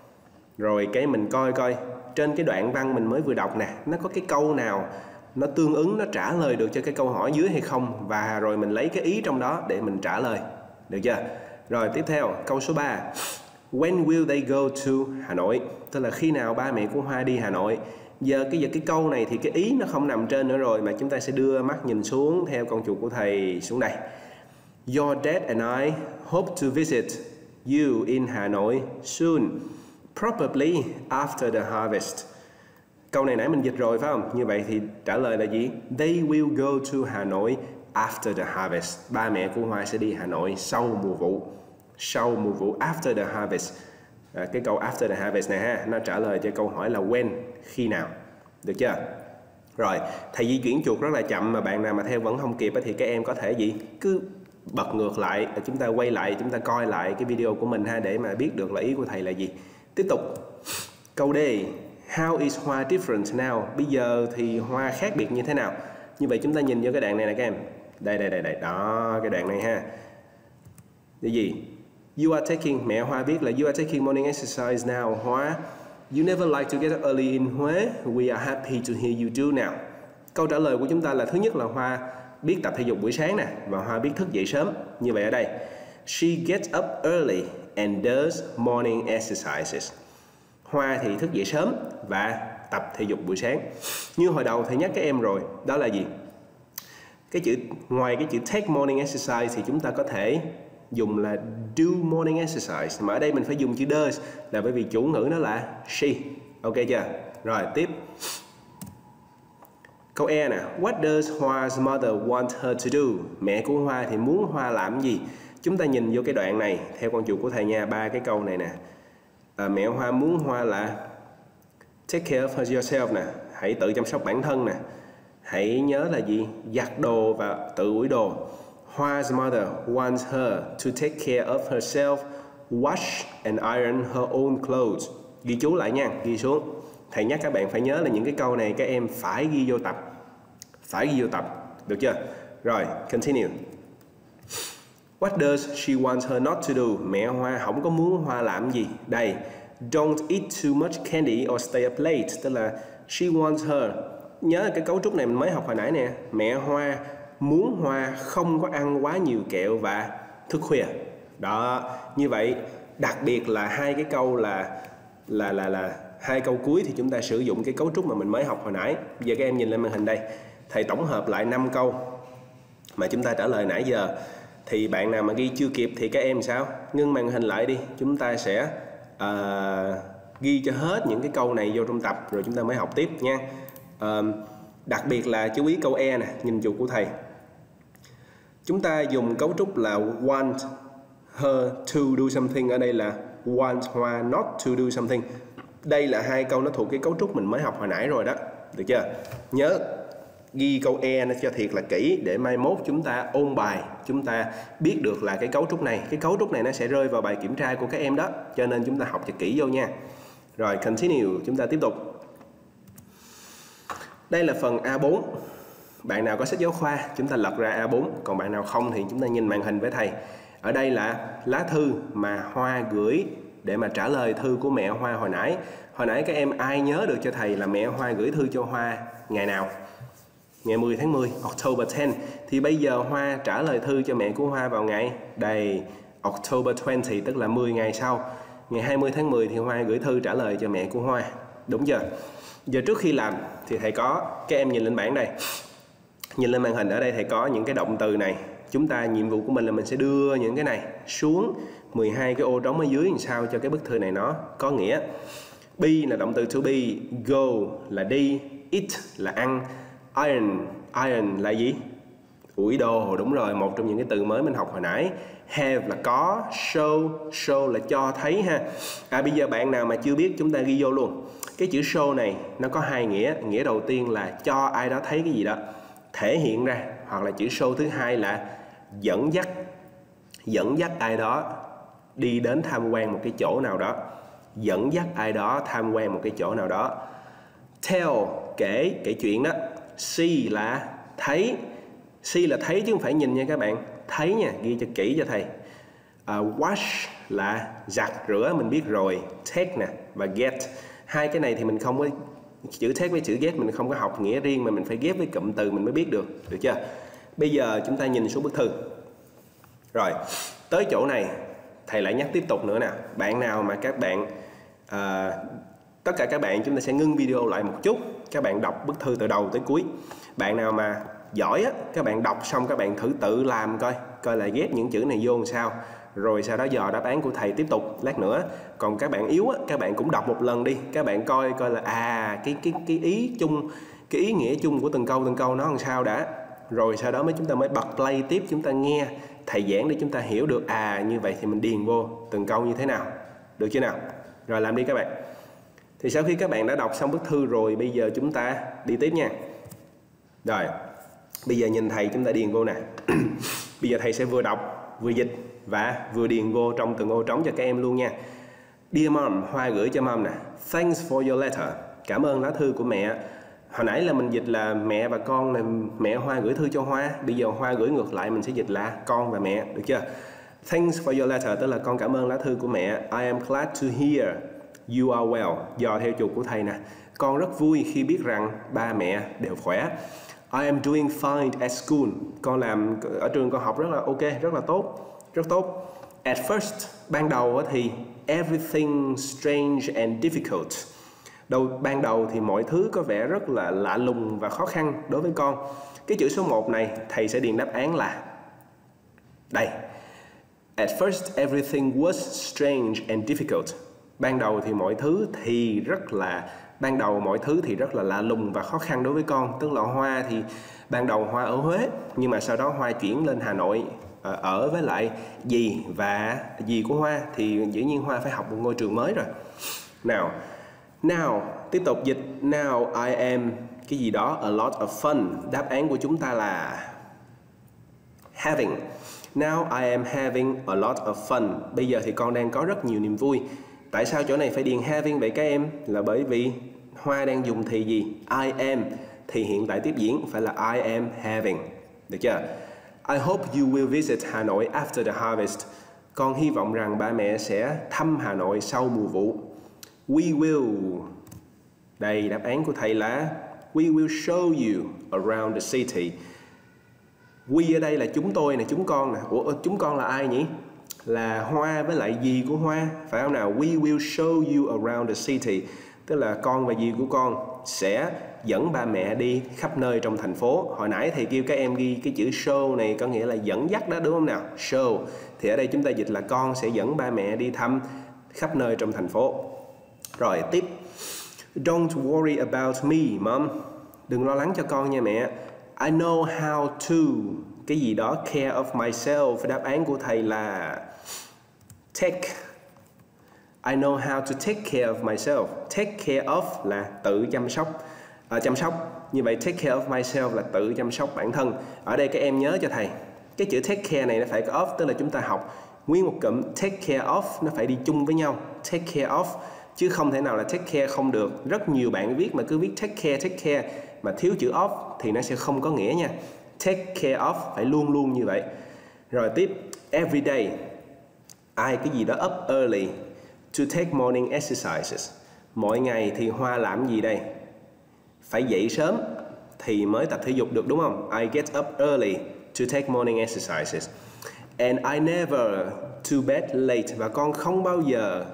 A: rồi cái mình coi coi trên cái đoạn văn mình mới vừa đọc nè, nó có cái câu nào nó tương ứng, nó trả lời được cho cái câu hỏi dưới hay không, và rồi mình lấy cái ý trong đó để mình trả lời. Được chưa? Rồi tiếp theo câu số ba, when will they go to Hà Nội? Tức là khi nào ba mẹ của Hoa đi Hà Nội? Giờ cái giờ cái câu này thì cái ý nó không nằm trên nữa rồi, mà chúng ta sẽ đưa mắt nhìn xuống theo con chuột của thầy xuống đây. Your dad and I hope to visit you in Hà Nội soon, probably after the harvest. Câu này nãy mình dịch rồi phải không? Như vậy thì trả lời là gì? They will go to Hà Nội after the harvest. Ba mẹ của Hoa sẽ đi Hà Nội sau mùa vụ. Sau mùa vụ, after the harvest. À, cái câu after the harvest này ha, nó trả lời cho câu hỏi là when, khi nào. Được chưa? Rồi, thầy di chuyển chuột rất là chậm, mà bạn nào mà theo vẫn không kịp thì các em có thể gì? Cứ bật ngược lại, chúng ta quay lại, chúng ta coi lại cái video của mình ha, để mà biết được là ý của thầy là gì. Tiếp tục. Câu D, how is Hoa different now? Bây giờ thì Hoa khác biệt như thế nào? Như vậy chúng ta nhìn vô cái đoạn này nè các em. Đây, đây, đây, đây. Đó, cái đoạn này ha. Cái gì? You are taking, mẹ Hoa viết là you are taking morning exercise now, Hoa. You never like to get up early in Huế. We are happy to hear you do now. Câu trả lời của chúng ta là thứ nhất là Hoa biết tập thể dục buổi sáng nè, và Hoa biết thức dậy sớm. Như vậy ở đây, she gets up early and does morning exercises. Hoa thì thức dậy sớm và tập thể dục buổi sáng. Như hồi đầu thầy nhắc các em rồi, đó là gì? Cái chữ ngoài cái chữ take morning exercise thì chúng ta có thể dùng là do morning exercise, mà ở đây mình phải dùng chữ does là bởi vì chủ ngữ nó là she. Ok chưa? Rồi tiếp. Câu E nè, what does Hoa's mother want her to do? Mẹ của Hoa thì muốn Hoa làm gì? Chúng ta nhìn vô cái đoạn này theo con chuột của thầy nha, ba cái câu này nè. À, mẹ Hoa muốn Hoa là take care of yourself nè, hãy tự chăm sóc bản thân nè, hãy nhớ là gì? Giặt đồ và tự ủi đồ. Hoa's mother wants her to take care of herself, wash and iron her own clothes. Ghi chú lại nha, ghi xuống. Thầy nhắc các bạn phải nhớ là những cái câu này các em phải ghi vô tập. Phải ghi vô tập, được chưa? Rồi, continue. What does she want her not to do? Mẹ Hoa không có muốn Hoa làm gì. Đây, don't eat too much candy or stay up late. Tức là she wants her. Nhớ cái cấu trúc này mình mới học hồi nãy nè. Mẹ Hoa muốn Hoa không có ăn quá nhiều kẹo và thức khuya. Đó, như vậy đặc biệt là hai cái câu là là là là hai câu cuối thì chúng ta sử dụng cái cấu trúc mà mình mới học hồi nãy. Bây giờ các em nhìn lên màn hình đây. Thầy tổng hợp lại năm câu mà chúng ta trả lời nãy giờ. Thì bạn nào mà ghi chưa kịp thì các em sao? Ngưng màn hình lại đi. Chúng ta sẽ uh, ghi cho hết những cái câu này vô trong tập, rồi chúng ta mới học tiếp nha. Uh, đặc biệt là chú ý câu E nè, nhìn chuột của thầy. Chúng ta dùng cấu trúc là want her to do something. Ở đây là want Hoa not to do something. Đây là hai câu nó thuộc cái cấu trúc mình mới học hồi nãy rồi đó. Được chưa? Nhớ ghi câu E nó cho thiệt là kỹ, để mai mốt chúng ta ôn bài, chúng ta biết được là cái cấu trúc này. Cái cấu trúc này nó sẽ rơi vào bài kiểm tra của các em đó, cho nên chúng ta học cho kỹ vô nha. Rồi, continue, chúng ta tiếp tục. Đây là phần A bốn. Bạn nào có sách giáo khoa, chúng ta lật ra A bốn. Còn bạn nào không thì chúng ta nhìn màn hình với thầy. Ở đây là lá thư mà Hoa gửi để mà trả lời thư của mẹ Hoa hồi nãy. Hồi nãy các em ai nhớ được cho thầy là mẹ Hoa gửi thư cho Hoa ngày nào? Ngày mười tháng mười, October tenth. Thì bây giờ Hoa trả lời thư cho mẹ của Hoa vào ngày đây, October twentieth, tức là mười ngày sau. Ngày hai mươi tháng mười thì Hoa gửi thư trả lời cho mẹ của Hoa. Đúng chưa? Giờ trước khi làm thì thầy có, các em nhìn lên bảng đây. Nhìn lên màn hình ở đây thầy có những cái động từ này. Chúng ta nhiệm vụ của mình là mình sẽ đưa những cái này xuống mười hai cái ô trống ở dưới làm sao cho cái bức thư này nó có nghĩa. Be là động từ to be, go là đi, eat là ăn, iron, iron là gì? ủi đồ, đúng rồi, một trong những cái từ mới mình học hồi nãy. Have là có, show, show là cho thấy ha. À bây giờ bạn nào mà chưa biết chúng ta ghi vô luôn. Cái chữ show này nó có hai nghĩa. Nghĩa đầu tiên là cho ai đó thấy cái gì đó, thể hiện ra. Hoặc là chữ show thứ hai là dẫn dắt. Dẫn dắt ai đó đi đến tham quan một cái chỗ nào đó. Dẫn dắt ai đó tham quan một cái chỗ nào đó. Tell, kể, kể chuyện đó. See là thấy. See là thấy chứ không phải nhìn nha các bạn. Thấy nha, ghi cho kỹ cho thầy. uh, Wash là giặt, rửa, mình biết rồi. Take nè và get. Hai cái này thì mình không có, chữ take với chữ get mình không có học nghĩa riêng, mà mình phải ghép với cụm từ mình mới biết được. Được chưa? Bây giờ chúng ta nhìn xuống bức thư. Rồi, tới chỗ này thầy lại nhắc tiếp tục nữa nè. Bạn nào mà các bạn uh, tất cả các bạn chúng ta sẽ ngưng video lại một chút. Các bạn đọc bức thư từ đầu tới cuối. Bạn nào mà giỏi á, các bạn đọc xong các bạn thử tự làm coi, coi là ghép những chữ này vô làm sao, rồi sau đó dò đáp án của thầy tiếp tục lát nữa. Còn các bạn yếu á, các bạn cũng đọc một lần đi, các bạn coi coi là à cái cái cái ý chung, cái ý nghĩa chung của từng câu từng câu nó làm sao đã, rồi sau đó mới chúng ta mới bật play tiếp, chúng ta nghe thầy giảng để chúng ta hiểu được à như vậy thì mình điền vô từng câu như thế nào. Được chưa nào? Rồi làm đi các bạn. Thì sau khi các bạn đã đọc xong bức thư rồi, bây giờ chúng ta đi tiếp nha. Rồi, bây giờ nhìn thầy chúng ta điền vô nè. Bây giờ thầy sẽ vừa đọc, vừa dịch và vừa điền vô trong từng ô trống cho các em luôn nha. Dear Mom, Hoa gửi cho Mom nè. Thanks for your letter. Cảm ơn lá thư của mẹ. Hồi nãy là mình dịch là mẹ và con, là mẹ Hoa gửi thư cho Hoa. Bây giờ Hoa gửi ngược lại mình sẽ dịch là con và mẹ. Được chưa? Thanks for your letter tức là con cảm ơn lá thư của mẹ. I am glad to hear you are well. Dò theo chuột của thầy nè. Con rất vui khi biết rằng ba mẹ đều khỏe. I am doing fine at school. Con làm ở trường con học rất là ok, rất là tốt, rất tốt. At first, ban đầu thì everything strange and difficult. Đầu ban đầu thì mọi thứ có vẻ rất là lạ lùng và khó khăn đối với con. Cái chữ số một này thầy sẽ điền đáp án là đây. At first everything was strange and difficult. Ban đầu thì mọi thứ thì rất là ban đầu mọi thứ thì rất là lạ lùng và khó khăn đối với con. Tức là Hoa thì ban đầu Hoa ở Huế, nhưng mà sau đó Hoa chuyển lên Hà Nội ở với lại dì và dì của Hoa, thì dĩ nhiên Hoa phải học một ngôi trường mới rồi. Nào, now tiếp tục dịch. Now I am cái gì đó a lot of fun. Đáp án của chúng ta là having. Now I am having a lot of fun. Bây giờ thì con đang có rất nhiều niềm vui. Tại sao chỗ này phải điền having vậy các em? Là bởi vì Hoa đang dùng thì gì? I am. Thì hiện tại tiếp diễn phải là I am having. Được chưa? I hope you will visit Hà Nội after the harvest. Con hy vọng rằng ba mẹ sẽ thăm Hà Nội sau mùa vụ. We will. Đây, đáp án của thầy là we will show you around the city. We ở đây là chúng tôi nè, chúng con nè. Ủa, chúng con là ai nhỉ? Là Hoa với lại dì của Hoa, phải không nào? We will show you around the city. Tức là con và dì của con sẽ dẫn ba mẹ đi khắp nơi trong thành phố. Hồi nãy thầy kêu các em ghi cái chữ show này có nghĩa là dẫn dắt đó, đúng không nào? Show. Thì ở đây chúng ta dịch là con sẽ dẫn ba mẹ đi thăm khắp nơi trong thành phố. Rồi tiếp. Don't worry about me, Mom. Đừng lo lắng cho con nha mẹ. I know how to cái gì đó care of myself. Đáp án của thầy là take. I know how to take care of myself. Take care of là tự chăm sóc. À, chăm sóc. Như vậy take care of myself là tự chăm sóc bản thân. Ở đây các em nhớ cho thầy, cái chữ take care này nó phải có of, tức là chúng ta học nguyên một cụm take care of nó phải đi chung với nhau. Take care of chứ không thể nào là take care không được. Rất nhiều bạn viết mà cứ viết take care take care mà thiếu chữ of thì nó sẽ không có nghĩa nha. Take care of phải luôn luôn như vậy. Rồi tiếp. Every day. Ai cái gì đó up early to take morning exercises. Mỗi ngày thì Hoa làm gì đây? Phải dậy sớm thì mới tập thể dục được, đúng không? I get up early to take morning exercises. And I never to bed late. Và con không bao giờ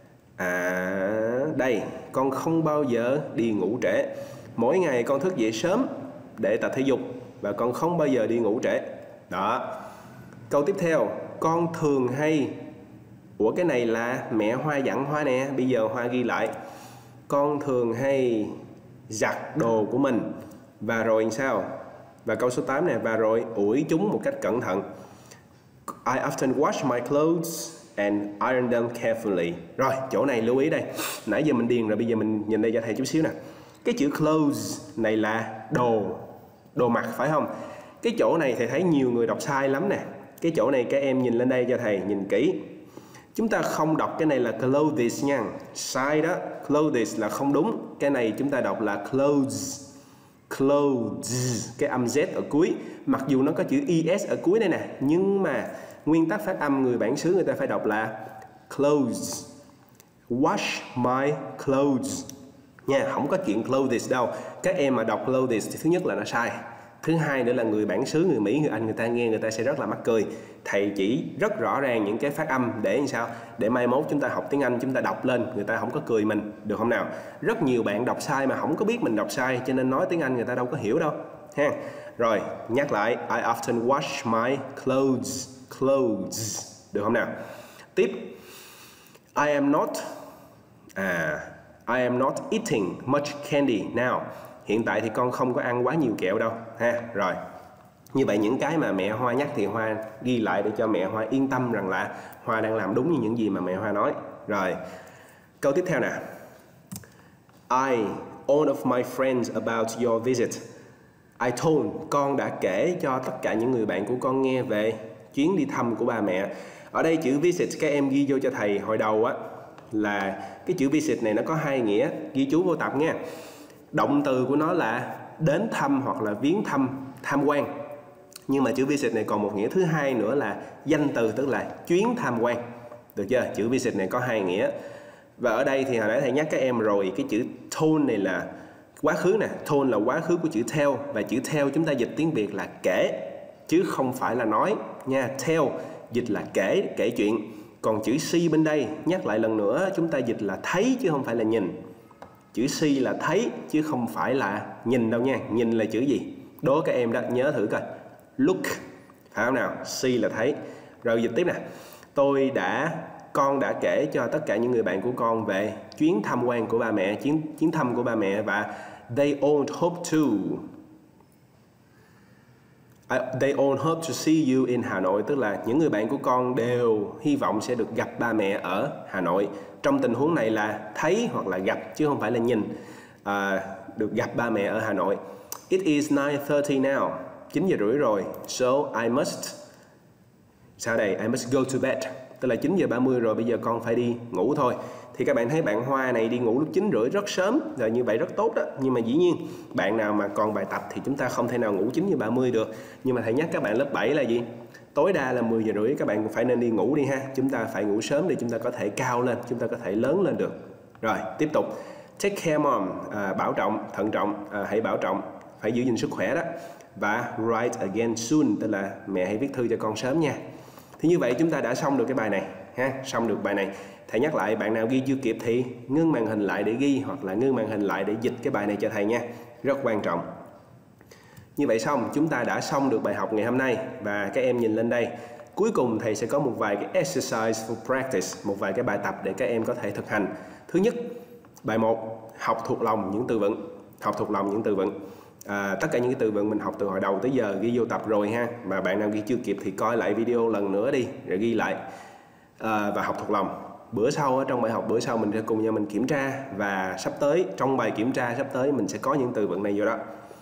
A: À đây, con không bao giờ đi ngủ trễ. Mỗi ngày con thức dậy sớm để tập thể dục và con không bao giờ đi ngủ trễ. Đó. Câu tiếp theo, con thường hay. Ủa cái này là mẹ Hoa dặn Hoa nè. Bây giờ Hoa ghi lại. Con thường hay giặt đồ của mình. Và rồi sao? Và câu số tám nè, và rồi ủi chúng một cách cẩn thận. I often wash my clothes and iron them carefully. Rồi, chỗ này lưu ý đây. Nãy giờ mình điền rồi, bây giờ mình nhìn đây cho thầy chút xíu nè. Cái chữ clothes này là đồ, đồ mặc phải không? Cái chỗ này thầy thấy nhiều người đọc sai lắm nè. Cái chỗ này các em nhìn lên đây cho thầy, nhìn kỹ. Chúng ta không đọc cái này là clothes nha. Sai đó, clothes là không đúng. Cái này chúng ta đọc là clothes. Clothes, cái âm Z ở cuối. Mặc dù nó có chữ es ở cuối đây nè, nhưng mà nguyên tắc phát âm người bản xứ người ta phải đọc là clothes. Wash my clothes nha, không có chuyện clothes đâu. Các em mà đọc clothes thì thứ nhất là nó sai. Thứ hai nữa là người bản xứ, người Mỹ, người Anh người ta nghe người ta sẽ rất là mắc cười. Thầy chỉ rất rõ ràng những cái phát âm để làm sao? Để mai mốt chúng ta học tiếng Anh chúng ta đọc lên người ta không có cười mình, được không nào? Rất nhiều bạn đọc sai mà không có biết mình đọc sai, cho nên nói tiếng Anh người ta đâu có hiểu đâu ha. Rồi, nhắc lại, I often wash my clothes. Clothes, được không nào? Tiếp, I am not à, I am not eating much candy now. Hiện tại thì con không có ăn quá nhiều kẹo đâu ha. Rồi, như vậy những cái mà mẹ Hoa nhắc thì Hoa ghi lại để cho mẹ Hoa yên tâm rằng là Hoa đang làm đúng như những gì mà mẹ Hoa nói. Rồi, câu tiếp theo nè. I, all of my friends about your visit. I told, con đã kể cho tất cả những người bạn của con nghe về chuyến đi thăm của ba mẹ. Ở đây chữ visit các em ghi vô cho thầy hồi đầu á, là cái chữ visit này nó có hai nghĩa, ghi chú vô tập nha. Động từ của nó là đến thăm hoặc là viếng thăm, tham quan. Nhưng mà chữ visit này còn một nghĩa thứ hai nữa là danh từ, tức là chuyến tham quan. Được chưa? Chữ visit này có hai nghĩa. Và ở đây thì hồi nãy thầy nhắc các em rồi, cái chữ told này là quá khứ nè, told là quá khứ của chữ tell, và chữ tell chúng ta dịch tiếng Việt là kể chứ không phải là nói nha. Tell dịch là kể, kể chuyện. Còn chữ see bên đây nhắc lại lần nữa, chúng ta dịch là thấy chứ không phải là nhìn. Chữ see là thấy chứ không phải là nhìn đâu nha. Nhìn là chữ gì? Đố các em đó, nhớ thử coi. Look, phải không nào? See là thấy. Rồi dịch tiếp nè. Tôi đã, con đã kể cho tất cả những người bạn của con về chuyến tham quan của ba mẹ, chuyến, chuyến thăm của ba mẹ, và they all hope to I, they all hope to see you in Hà Nội, tức là những người bạn của con đều hy vọng sẽ được gặp ba mẹ ở Hà Nội. Trong tình huống này là thấy hoặc là gặp chứ không phải là nhìn. À, được gặp ba mẹ ở Hà Nội. It is nine thirty now, chín giờ rưỡi rồi. So I must, sau đây, I must go to bed, tức là chín giờ ba mươi rồi, bây giờ con phải đi ngủ thôi. Thì các bạn thấy bạn Hoa này đi ngủ lúc chín rưỡi rất sớm, rồi như vậy rất tốt đó. Nhưng mà dĩ nhiên bạn nào mà còn bài tập thì chúng ta không thể nào ngủ chín giờ ba mươi được. Nhưng mà thầy nhắc các bạn lớp bảy là gì? Tối đa là mười giờ rưỡi các bạn phải nên đi ngủ đi ha. Chúng ta phải ngủ sớm để chúng ta có thể cao lên, chúng ta có thể lớn lên được. Rồi, tiếp tục. Take care mom, à, bảo trọng, thận trọng, à, hãy bảo trọng, phải giữ gìn sức khỏe đó. Và write again soon, tức là mẹ hãy viết thư cho con sớm nha. Thì như vậy chúng ta đã xong được cái bài này ha, xong được bài này. Thầy nhắc lại, bạn nào ghi chưa kịp thì ngưng màn hình lại để ghi, hoặc là ngưng màn hình lại để dịch cái bài này cho thầy nha. Rất quan trọng. Như vậy xong, chúng ta đã xong được bài học ngày hôm nay. Và các em nhìn lên đây, cuối cùng thầy sẽ có một vài cái exercise for practice, một vài cái bài tập để các em có thể thực hành. Thứ nhất, bài một, học thuộc lòng những từ vựng. Học thuộc lòng những từ vựng. À, tất cả những cái từ vựng mình học từ hồi đầu tới giờ ghi vô tập rồi ha. Mà bạn nào ghi chưa kịp thì coi lại video lần nữa đi, rồi ghi lại. À, và học thuộc lòng. Bữa sau, trong bài học bữa sau mình sẽ cùng nhau mình kiểm tra. Và sắp tới, trong bài kiểm tra sắp tới mình sẽ có những từ vựng này vô đó.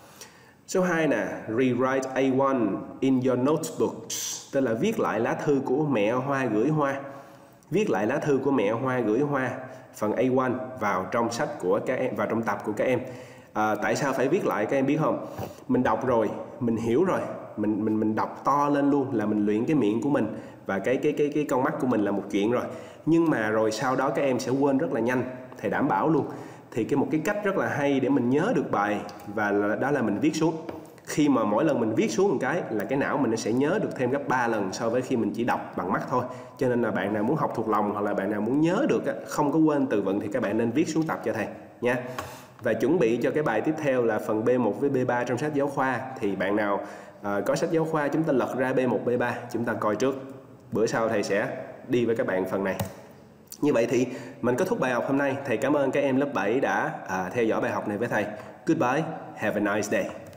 A: Số hai nè, rewrite A one in your notebooks, tức là viết lại lá thư của mẹ Hoa gửi Hoa. Viết lại lá thư của mẹ Hoa gửi Hoa, phần A one vào trong sách của các em, vào trong tập của các em. À, tại sao phải viết lại các em biết không? Mình đọc rồi, mình hiểu rồi, mình mình mình đọc to lên luôn là mình luyện cái miệng của mình và cái cái cái cái con mắt của mình là một chuyện rồi. Nhưng mà rồi sau đó các em sẽ quên rất là nhanh, thầy đảm bảo luôn. Thì cái một cái cách rất là hay để mình nhớ được bài và là, đó là mình viết xuống. Khi mà mỗi lần mình viết xuống một cái là cái não mình nó sẽ nhớ được thêm gấp ba lần so với khi mình chỉ đọc bằng mắt thôi. Cho nên là bạn nào muốn học thuộc lòng hoặc là bạn nào muốn nhớ được không có quên từ vựng thì các bạn nên viết xuống tập cho thầy nha. Và chuẩn bị cho cái bài tiếp theo là phần B một với B ba trong sách giáo khoa. Thì bạn nào uh, có sách giáo khoa chúng ta lật ra B một, B ba chúng ta coi trước. Bữa sau thầy sẽ đi với các bạn phần này. Như vậy thì mình kết thúc bài học hôm nay. Thầy cảm ơn các em lớp bảy đã uh, theo dõi bài học này với thầy. Goodbye, have a nice day.